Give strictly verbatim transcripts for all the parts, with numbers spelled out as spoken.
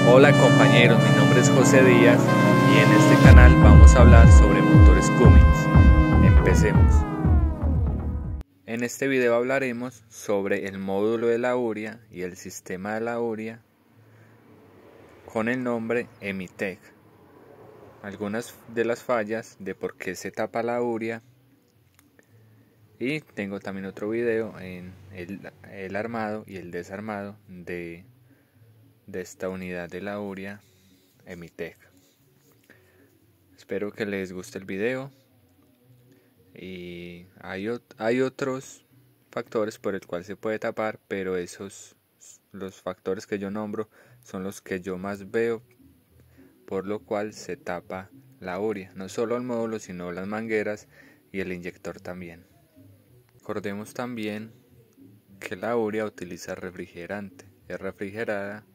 Hola compañeros, mi nombre es José Díaz y en este canal vamos a hablar sobre motores Cummins. Empecemos. En este video hablaremos sobre el módulo de la urea y el sistema de la urea con el nombre Emitec. Algunas de las fallas de por qué se tapa la urea. Y tengo también otro video en el, el armado y el desarmado de, de esta unidad de la urea Emitec. Espero que les guste el video. Y hay, hay otros factores por el cual se puede tapar, pero esos, los factores que yo nombro, son los que yo más veo, por lo cual se tapa la urea. No solo el módulo, sino las mangueras y el inyector también. Recordemos también que la urea utiliza refrigerante, es refrigerada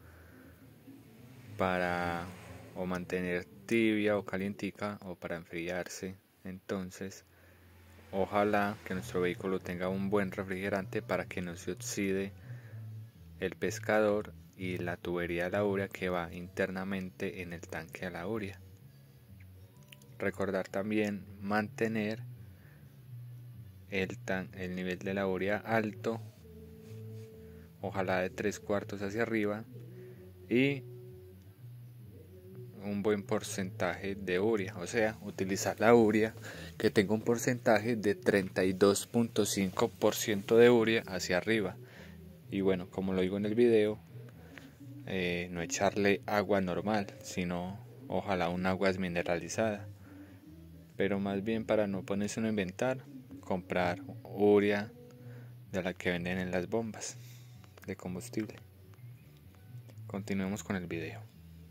para o mantener tibia o calientica o para enfriarse. Entonces, ojalá que nuestro vehículo tenga un buen refrigerante para que no se oxide el pescador y la tubería de la urea que va internamente en el tanque de la urea. Recordar también mantener El, tan, el nivel de la urea alto, ojalá de tres cuartos hacia arriba, y un buen porcentaje de urea, o sea, utilizar la urea que tenga un porcentaje de treinta y dos punto cinco por ciento de urea hacia arriba. Y bueno, como lo digo en el video, eh, no echarle agua normal, sino ojalá un agua desmineralizada, pero más bien para no ponerse uno a inventar, comprar urea de la que venden en las bombas de combustible. Continuemos con el video.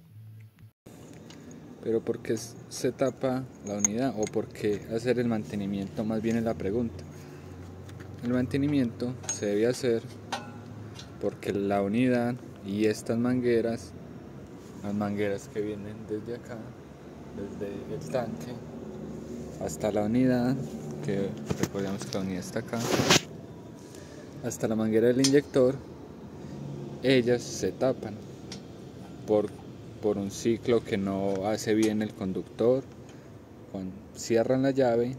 Pero ¿por qué se tapa la unidad o por qué hacer el mantenimiento? Más bien es la pregunta. El mantenimiento se debe hacer porque la unidad y estas mangueras, las mangueras que vienen desde acá, desde el tanque hasta la unidad, que recordemos que la unidad está acá, hasta la manguera del inyector, ellas se tapan por, por un ciclo que no hace bien el conductor. Cuando cierran la llave.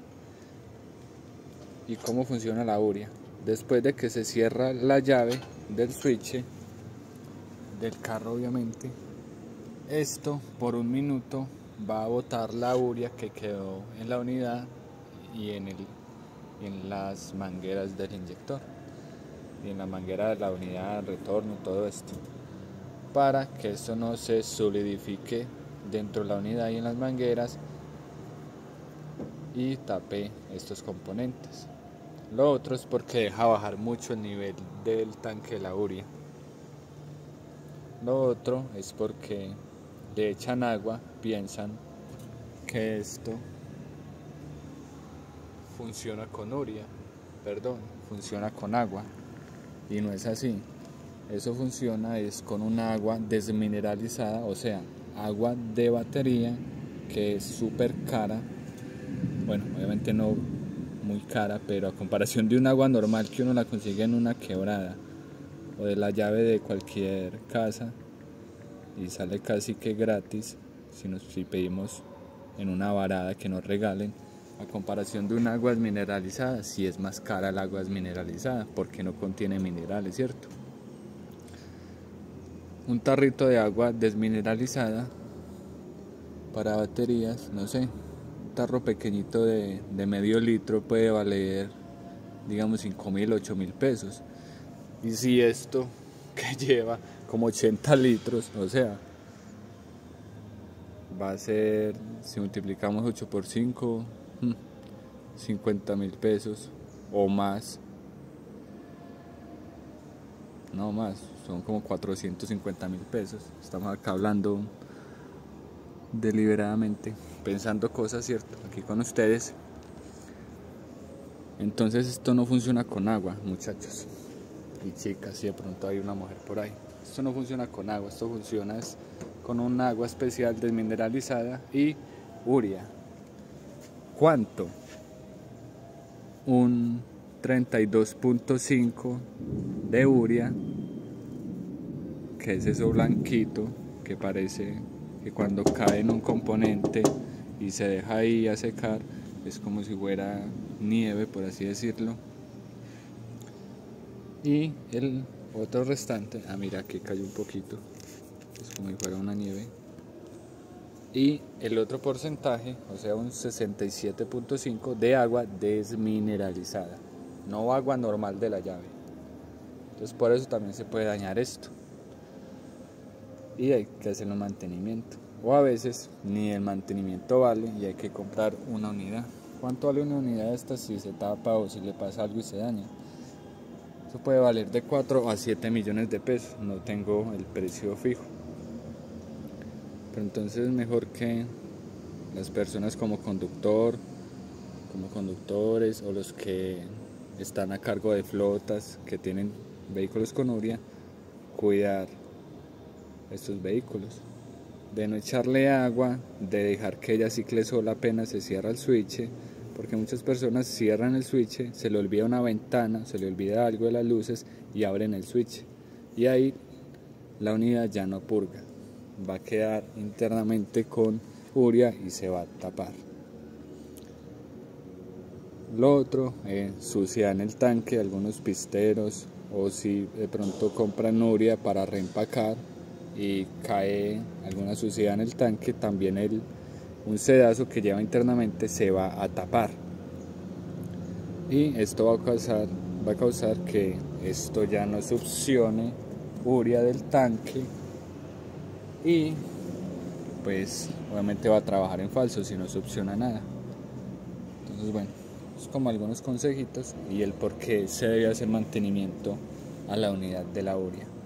¿Y cómo funciona la urea? Después de que se cierra la llave del switch del carro, obviamente, esto por un minuto va a botar la urea que quedó en la unidad y en, el, en las mangueras del inyector y en la manguera de la unidad, retorno, todo esto, para que esto no se solidifique dentro de la unidad y en las mangueras y tape estos componentes. Lo otro es porque deja bajar mucho el nivel del tanque de la urea. Lo otro es porque le echan agua, piensan que esto funciona con urea, perdón, funciona con agua, y no es así. Eso funciona es con una agua desmineralizada, o sea, agua de batería, que es súper cara. Bueno, obviamente no muy cara, pero a comparación de un agua normal que uno la consigue en una quebrada o de la llave de cualquier casa, y sale casi que gratis si, nos, si pedimos en una varada que nos regalen, a comparación de un agua desmineralizada, sí es más cara el agua desmineralizada porque no contiene minerales, ¿cierto? Un tarrito de agua desmineralizada para baterías, no sé, un tarro pequeñito de, de medio litro puede valer, digamos, cinco mil, ocho mil pesos. Y si esto que lleva como ochenta litros, o sea, va a ser, si multiplicamos ocho por cinco, cincuenta mil pesos o más. No más, son como cuatrocientos cincuenta mil pesos. Estamos acá hablando deliberadamente, pensando cosas, ¿cierto? Aquí con ustedes. Entonces esto no funciona con agua, muchachos y chicas, si de pronto hay una mujer por ahí. Esto no funciona con agua, esto funciona es con un agua especial desmineralizada y urea. ¿Cuánto? Un treinta y dos punto cinco de urea, que es eso blanquito que parece que cuando cae en un componente y se deja ahí a secar es como si fuera nieve, por así decirlo. Y el otro restante, ah mira, aquí cayó un poquito, es como si fuera una nieve. Y el otro porcentaje, o sea un sesenta y siete punto cinco de agua desmineralizada, no agua normal de la llave. Entonces por eso también se puede dañar esto y hay que hacer un mantenimiento, o a veces ni el mantenimiento vale y hay que comprar una unidad. ¿Cuánto vale una unidad de estas si se tapa o si le pasa algo y se daña? Eso puede valer de cuatro a siete millones de pesos, no tengo el precio fijo. Pero entonces es mejor que las personas como conductor, como conductores o los que están a cargo de flotas que tienen vehículos con urea, cuidar estos vehículos, de no echarle agua, de dejar que ella cicle sola apenas se cierra el switch, porque muchas personas cierran el switch, se le olvida una ventana, se le olvida algo de las luces y abren el switch y ahí la unidad ya no purga, va a quedar internamente con urea y se va a tapar. Lo otro, eh, suciedad en el tanque, algunos pisteros, o si de pronto compran urea para reempacar y cae alguna suciedad en el tanque, también el, un sedazo que lleva internamente se va a tapar. Y esto va a causar, va a causar que esto ya no succione urea del tanque y pues obviamente va a trabajar en falso si no succiona nada. Entonces bueno, es como algunos consejitos y el por qué se debe hacer mantenimiento a la unidad de la urea.